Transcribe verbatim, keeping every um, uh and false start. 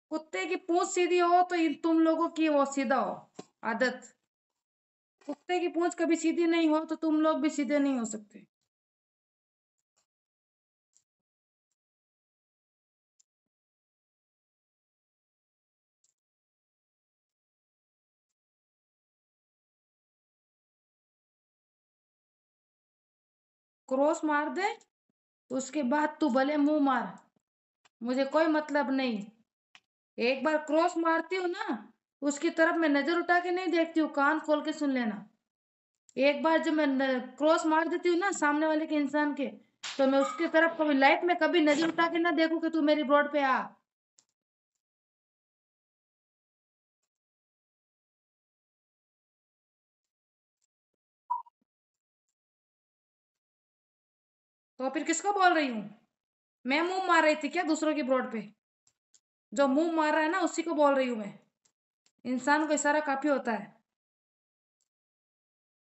कुत्ते की पूंछ सीधी हो तो इन- तुम लोगों की वो सीधा हो आदत। कुत्ते की पूंछ कभी सीधी नहीं हो तो तुम लोग भी सीधे नहीं हो सकते। क्रॉस मार दे तो उसके बाद तू भले मुंह मार, मुझे कोई मतलब नहीं। एक बार क्रॉस मारती हूँ ना, उसकी तरफ मैं नजर उठा के नहीं देखती हूँ, कान खोल के सुन लेना। एक बार जब मैं क्रॉस मार देती हूँ ना सामने वाले के इंसान के, तो मैं उसकी तरफ कभी लाइफ में कभी नजर उठा के ना देखूं कि तू मेरी रोड पे आ। तो फिर किसको बोल रही हूँ? मैं मुंह मार रही थी क्या दूसरों की रोड पे? जो मुंह मार रहा है ना उसी को बोल रही हूँ मैं। इंसान को इशारा काफी होता है।